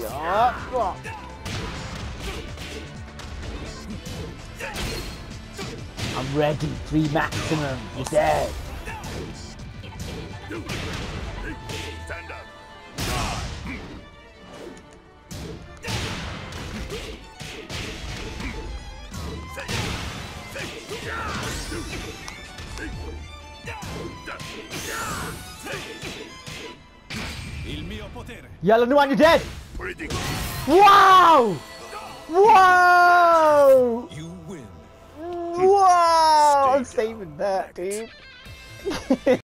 Yup. I'm ready. 3 maximum. You're dead. Stand up. Il mio potere. Yellow Nuan, you're dead. Pretty. Wow! Whoa! You win. Whoa! I'm saving that, dude.